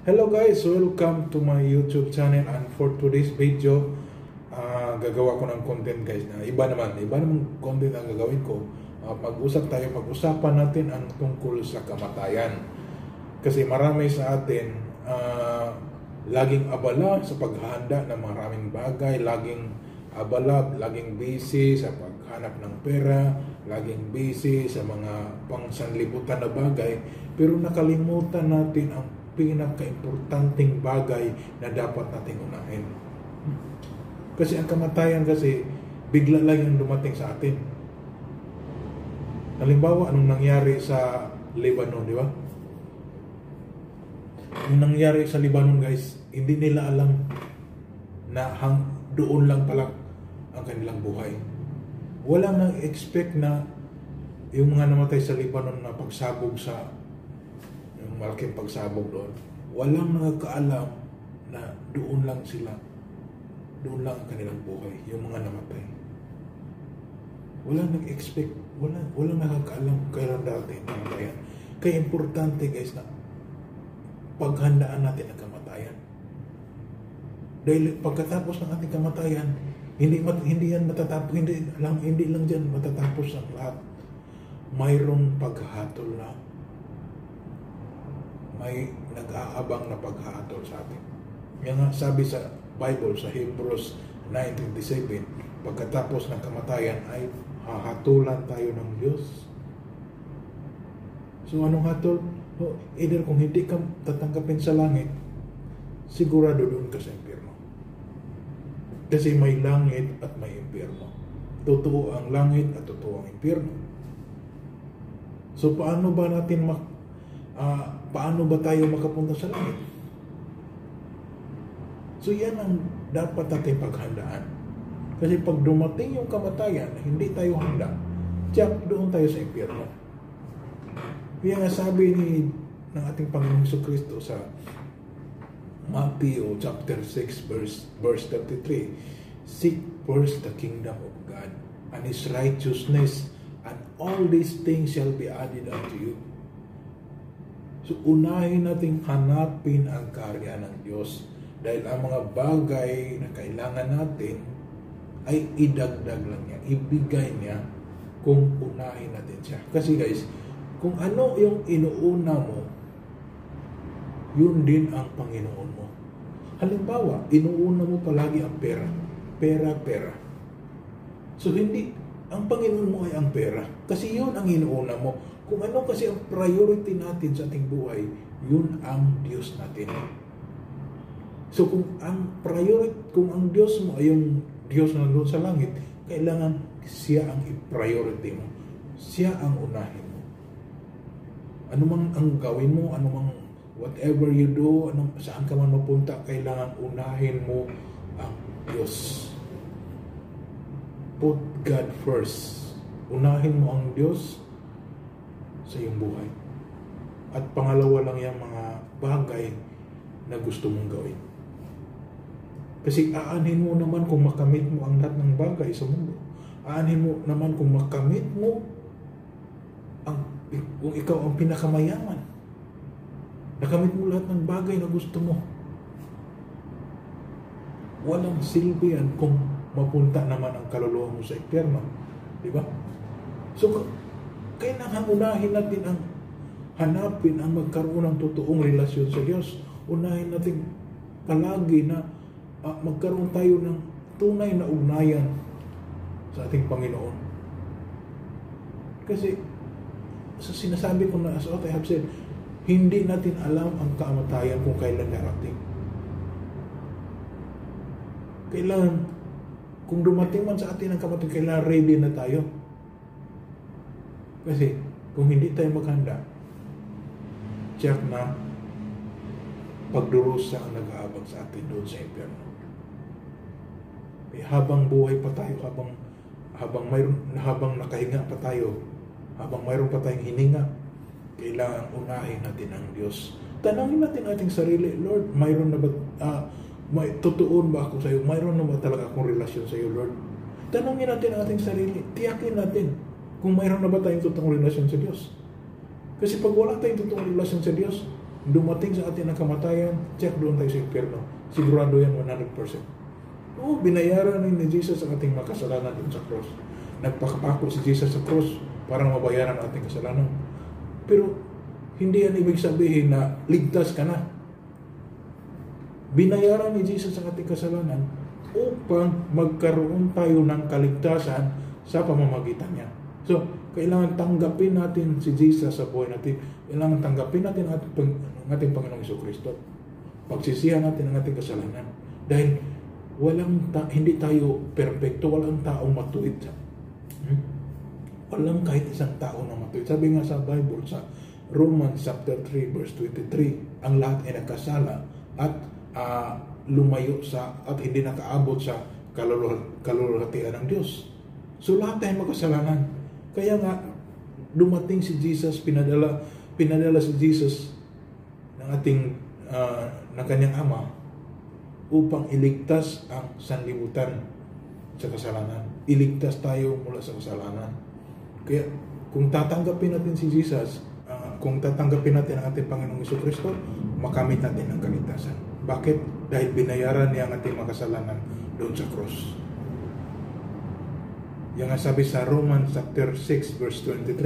Hello guys, welcome to my YouTube channel, and for today's video, gagawa ko ng content guys na iba naman content ang gagawin ko. Pag-usapan natin ang tungkol sa kamatayan. Kasi marami sa atin laging abala sa paghahanda ng maraming bagay, laging abala, laging busy sa paghanap ng pera, laging busy sa mga pangsanlibutan na bagay, pero nakalimutan natin ang pinaka-importanting bagay na dapat nating unahin. Kasi ang kamatayan kasi bigla lang yung dumating sa atin. Halimbawa, anong nangyari sa Lebanon, di ba? Anong nangyari sa Lebanon guys, hindi nila alam na doon lang pala ang kanilang buhay. Walang nang-expect na yung mga namatay sa Lebanon na pagsabog sa yung malaking pagsabog doon, walang nakakaalam na doon lang sila, doon lang ang kanilang buhay, yung mga namatay. Walang nag-expect, walang nakakaalam kailan dati namatayan. Kaya importante guys na paghandaan natin ang kamatayan. Dahil pagkatapos ng ating kamatayan, hindi yan matatapos, hindi lang dyan matatapos ang lahat. Mayroong paghahatol na. May nag-aabang na paghahatol sa atin. Yan nga sabi sa Bible, sa Hebrews 9:27, pagkatapos ng kamatayan ay hahatulan tayo ng Diyos. So anong hatol? Either kung hindi ka tatanggapin sa langit, sigurado doon ka sa impyerno. Kasi may langit at may impyerno. Totoo ang langit at totoo ang impyerno. So paano ba tayo makapunta sa langit? So yan ang dapat natin paghandaan. Kasi pag dumating yung kamatayan, hindi tayo handa, tiyak doon tayo sa impyerno. Kaya nga sabi ng ating Panginoong Jesucristo sa Matthew chapter 6 verse 33, seek first the kingdom of God and His righteousness, and all these things shall be added unto you. So unahin natin hanapin ang karya ng Diyos, dahil ang mga bagay na kailangan natin ay idagdag lang niya, ibigay niya kung unahin natin siya. Kasi guys, kung ano yung inuuna mo, yun din ang Panginoon mo. Halimbawa, inuuna mo palagi ang pera. Pera. So hindi, ang Panginoon mo ay ang pera. Kasi yun ang inuuna mo. Kung ano kasi ang priority natin sa ating buhay, yun ang Diyos natin. So kung ang Diyos mo ay yung Diyos na doon sa langit, kailangan siya ang priority mo. Siya ang unahin mo. Ano man ang gawin mo, ano man whatever you do, saan ka man mapunta, kailangan unahin mo ang Diyos. Put God first. Unahin mo ang Diyos sa iyong buhay. At pangalawa lang yung mga bagay na gusto mong gawin. Kasi aanhin mo naman kung makamit mo ang lahat ng bagay sa mundo. Aanhin mo naman kung makamit mo kung ikaw ang pinakamayaman. Nakamit mo lahat ng bagay na gusto mo. Walang silbi yan kung mapunta naman ang kaluluwa mo sa impyerno. Diba? So, kailangan unahin natin ang hanapin ang magkaroon ng totoong relasyon sa Diyos. Unahin natin palagi na magkaroon tayo ng tunay na ugnayan sa ating Panginoon. Kasi sa sinasabi ko na, as what I have said, hindi natin alam ang kamatayan kung kailan darating. Kailangan, kung dumating man sa atin ang kamatayan, kailangan ready na tayo. Kasi kung hindi tayo maghanda, check na pagdurusa ang nag-aabang sa atin doon sa impyerno. Habang buhay pa tayo, habang nakahinga pa tayo, habang mayroon pa tayong hininga, kailangan unahin natin ang Diyos. Tanongin natin ating sarili, Lord, mayroon na ba, tutuon ba ako sa iyo? Mayroon na ba talaga akong relasyon sa iyo, Lord? Tanongin natin ating sarili, tiyakin natin kung mayroon na ba tayong totoong relasyon sa Diyos. Kasi pag wala tayong totoong relasyon sa Diyos, dumating sa atin ang kamatayan, check doon tayo sa impyerno. Sigurado yan 100%. Oo, binayaran ni Jesus ang ating makasalanan doon sa cross. Nagpakapako si Jesus sa cross para mabayaran ang ating kasalanan. Pero hindi yan ibig sabihin na ligtas ka na. Binayaran ni Jesus ang ating kasalanan upang magkaroon tayo ng kaligtasan sa pamamagitan niya. So, kailangan tanggapin natin si Jesus sa buhay natin. Kailangan tanggapin natin ang ating Panginoong Jesucristo. Pagsisihan natin ang ating kasalanan. Dahil hindi tayo perfecto, walang taong matuwid. Walang kahit isang tao na matuwid. Sabi nga sa Bible, sa Romans chapter 3 verse 23, ang lahat ay nagkasala at lumayo at hindi nakaabot sa kalulhatian ng Diyos. So lahat tayo magkasalanan. Kaya nga dumating si Jesus, pinadala si Jesus ng kanyang ama upang iligtas ang sanlibutan sa kasalanan. Iligtas tayo mula sa kasalanan. Kaya kung tatanggapin natin si Jesus, kung tatanggapin natin ang ating Panginoong Jesucristo, makamit natin ang kaligtasan. Bakit? Dahil binayaran niya ang ating makasalanan doon sa cross. Yang nga sabi sa Romans chapter 6 verse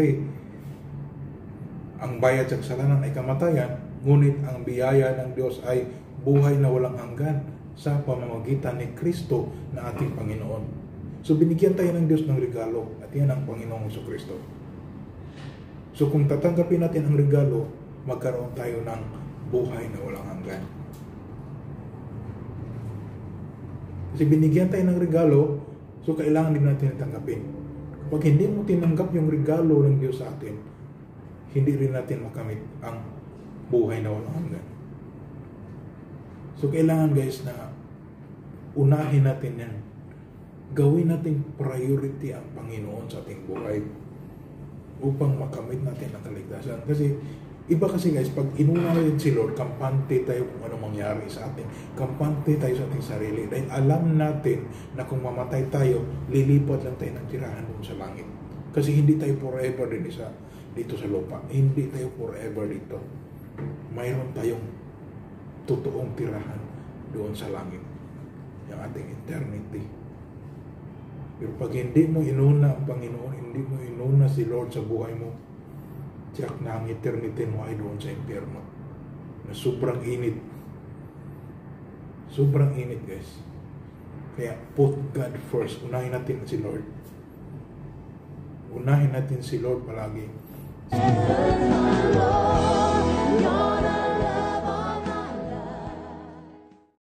23, ang bayad sa kasalanan ay kamatayan, ngunit ang biyaya ng Diyos ay buhay na walang hanggan sa pamamagitan ni Kristo na ating Panginoon. So binigyan tayo ng Diyos ng regalo at yan ang Panginoong Jesucristo. So kung tatanggapin natin ang regalo, magkaroon tayo ng buhay na walang hanggan. Kasi binigyan tayo ng regalo, so kailangan din natin tanggapin. Kapag hindi mo tinanggap yung regalo ng Diyos sa atin, hindi rin natin makamit ang buhay na walang hanggan. So kailangan guys na unahin natin yan. Gawin natin priority ang Panginoon sa ating buhay upang makamit natin ang kaligtasan. Kasi iba kasi guys, pag inuna natin si Lord, kampante tayo kung ano mangyari sa atin. Kampante tayo sa ating sarili. Dahil alam natin na kung mamatay tayo, lilipat lang tayo ng tirahan doon sa langit. Kasi hindi tayo forever din dito sa lupa. Hindi tayo forever dito. Mayroon tayong totoong tirahan doon sa langit. Yung ating eternity. Pero pag hindi mo inuna ang Panginoon, hindi mo inuna si Lord sa buhay mo, tiyak na ang eternity mo ay doon sa impyerno. Na sobrang init. Sobrang init guys. Kaya put God first. Unahin natin si Lord. Unahin natin si Lord palagi.